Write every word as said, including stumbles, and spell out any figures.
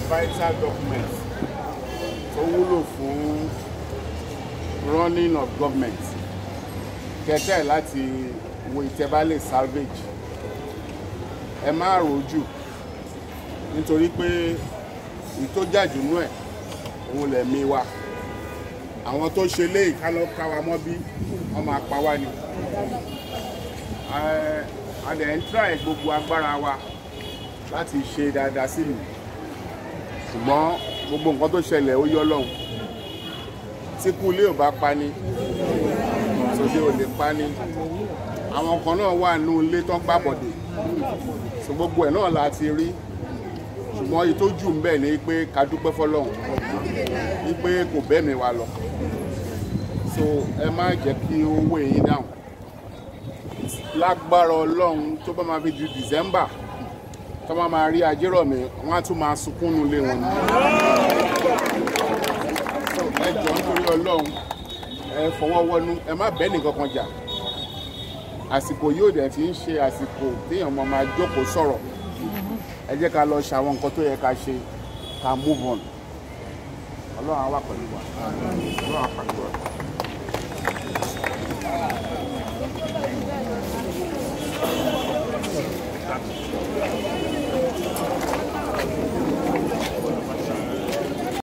vital documents tó wúlò fún running of government kẹtẹ láti wo ìtẹ́bá lè salvage ẹ má rojú nítorí pé ìtójàjù nú ẹ̀ òun lẹ̀mí wa àwọn tó ṣe lé ìkálọ́ káwa mọ́ bí wọ́n máa pa wá ni a dẹ̀ ń try gbogbo agbára wa láti ṣe dáadáa sílùú ṣùgbọ́n gbogbo nǹkan tó ṣẹlẹ̀ ó yọ lọ́hùn tí kú ilé ò bá pa ni sóde ò lè pa ni àwọn kan náà wà nínú ilé tó ń gbàbọ̀dè so gbogbo ẹ̀ náà la ti rí ṣùgbọ́n èyí tó jù ń bẹ̀ ni pé ká dúpẹ́ fọlọ́hun ní pé kò bẹ́ẹ̀mí wa lọ so ẹ má jẹ́ kí owó yín dáhùn lágbára ọlọ́run tó bá máa fi di December tó bá máa rí Ajérọ̀mí wọ́n á tún máa sunkún nulé wọn ni so ẹ jọ̀ọ́ nítorí ọlọ́run ẹ fọwọ́ wọnú ẹ má bẹ́ẹ̀ nìkan kan jà àsìkò yóò dẹ̀ fi ń ṣe àsìkò téèyàn mọ̀ máa jókòó sọ̀rọ̀ ẹ jẹ́ ká lọ ṣàwọn nǹkan tó yẹ ká ṣe ká move on ọlọ́run á wà pẹ̀lú wa ọlọ́run á pàdé wa.